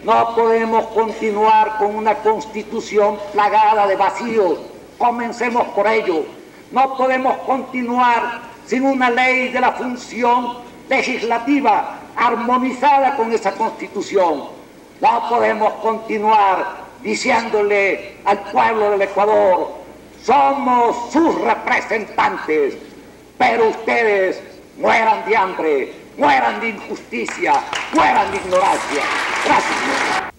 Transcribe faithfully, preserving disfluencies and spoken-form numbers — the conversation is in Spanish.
No podemos continuar con una constitución plagada de vacíos. Comencemos por ello. No podemos continuar sin una ley de la función legislativa armonizada con esa constitución. No podemos continuar diciéndole al pueblo del Ecuador: somos sus representantes, pero ustedes mueran de hambre, mueran de injusticia, mueran de ignorancia. Gracias.